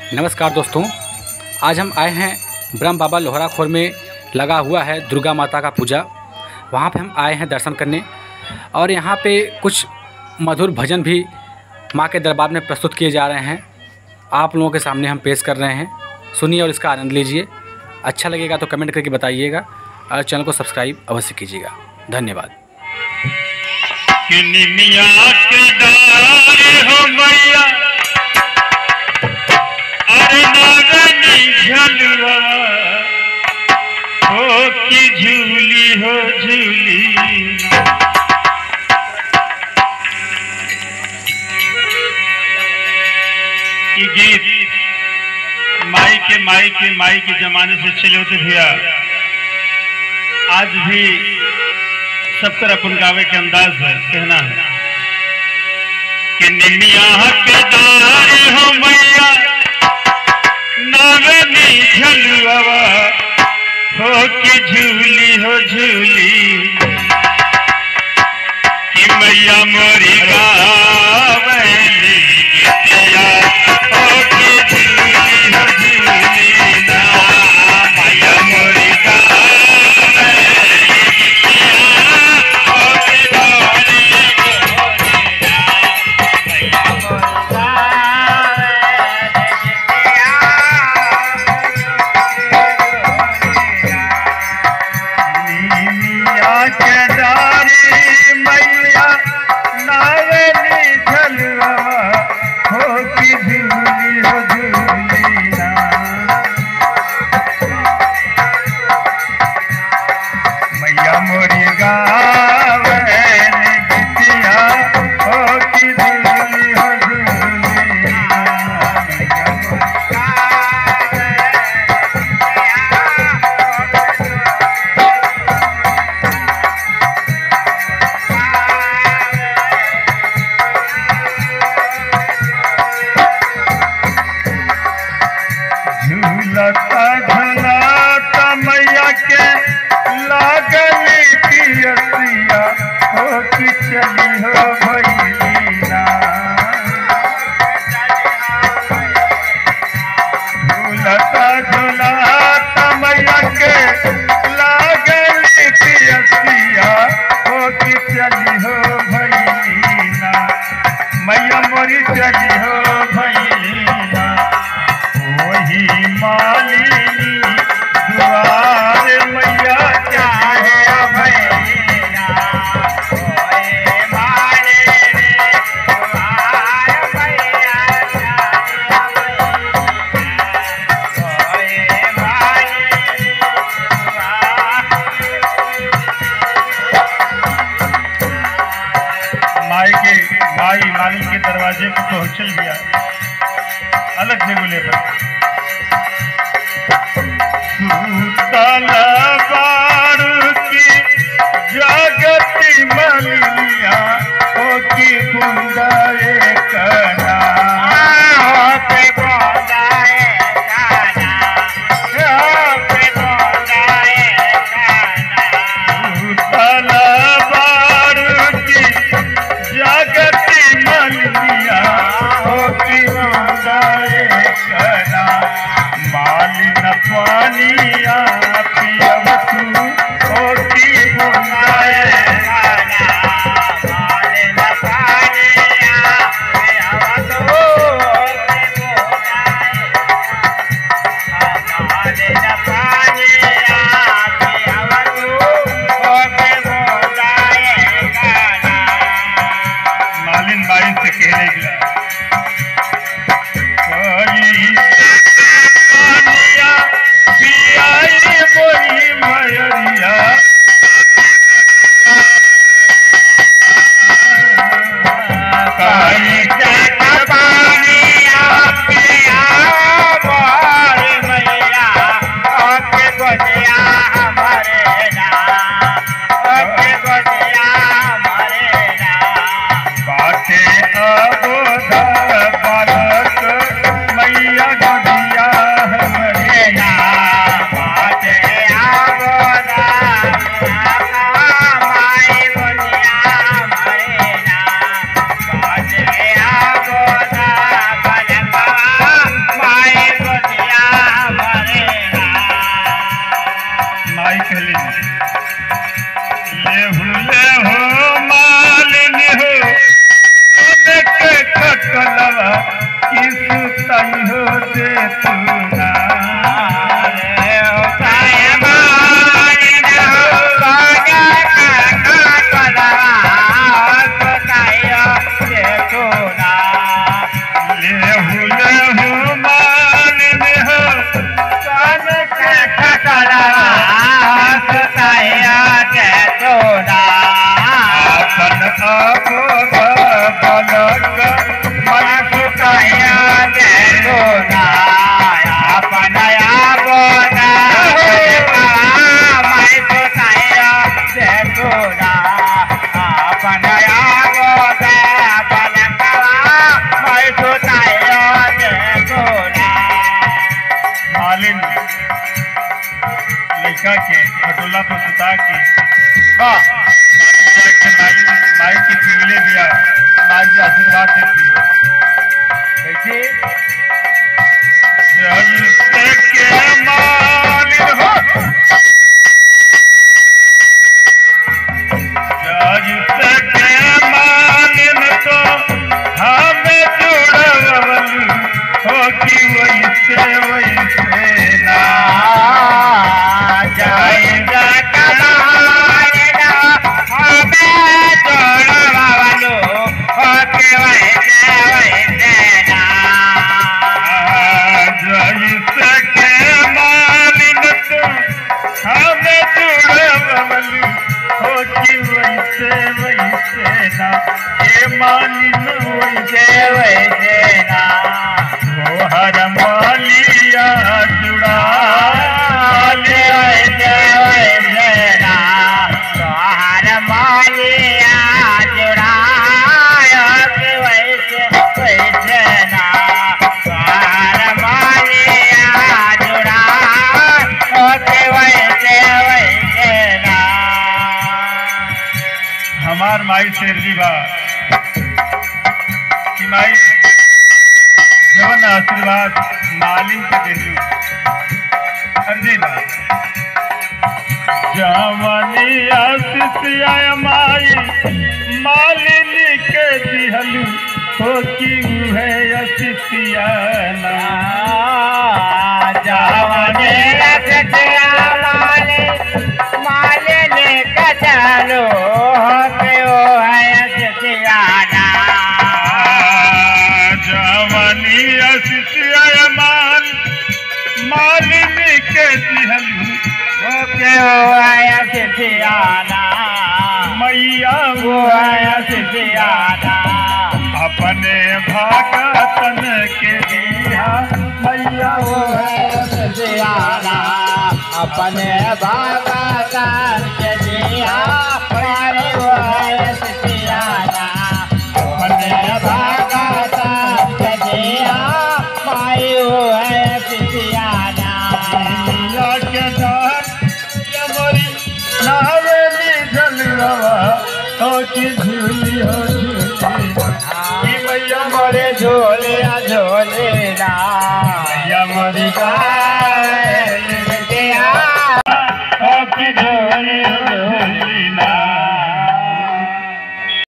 नमस्कार दोस्तों, आज हम आए हैं ब्रह्म बाबा लोहरा खोर में लगा हुआ है दुर्गा माता का पूजा। वहाँ पे हम आए हैं दर्शन करने और यहाँ पे कुछ मधुर भजन भी माँ के दरबार में प्रस्तुत किए जा रहे हैं। आप लोगों के सामने हम पेश कर रहे हैं, सुनिए और इसका आनंद लीजिए। अच्छा लगेगा तो कमेंट करके बताइएगा और चैनल को सब्सक्राइब अवश्य कीजिएगा। धन्यवाद। झूली हो झूली ये गीत माई के जमाने से चले होते भैया, आज भी सबकर अपन गावे के अंदाज है। कहना है कि निमिया के दार हो मैया नागनी झलुआ हो कि झूली हो झूली कि मैया मोरी गावली गीतिया हो कि झूली हो झूली ना मैया मोरी गावली गीतिया हो कि झूली झुलाता मैया के लागली पियसिया हो कि चली हो भैया झुलाता मैया के लागली पियसिया हो कि चली हो भैया मैया मोरी चली हो भैया वही मालिनी दुआर मैया चाहे भैया ओए मालिनी दुआर मैया ओए मालिनी माई मालिक के दरवाजे पे पहुंचल गया अलग जगह पर तलवार की जगती मलिया हो की बुंदाए कना पे बुंदाए कना पे बुंदाए कना तलवार की जगती मलिया हो की बुंदाए कना तई हो दे तू ना लड़का के खटोला पर सुता के माई के पिघले दिया माई के आशीर्वाद देती कैसे के मालिन हो के मालिन तो हमें जुड़वल हो कि वैसे वैसे ना मालिन वैसे वैसे ना वो हर मालिया जुड़ा वैसे वैसे ना वो हर मालिया जुड़ा वैसे वैसे ना वो हर मालिया जुड़ा वैसे वैसे ना हमार माई शेरजी बा माई जवन आशीर्वाद मालिन के देलू अर्जिना जवनी आशीष माई मालिन के दिहलू हो कि है आशीषियाना जवनी आशीष मालिन के दिहलू हो कि है आशीषियाना मालिन के दिहलू ओके आया सियाना मैया वो आया सियाना अपने भगतन के दिया मैया वो आया सियाना अपने भगतन के दिया मारे वो आया सियाना अपने भगतन के दिया माई वो है सियाना के मोरी नावेली झलवा हो कि झूली हो झूली मैया मोरे झोले झोले ना मैया मोरी का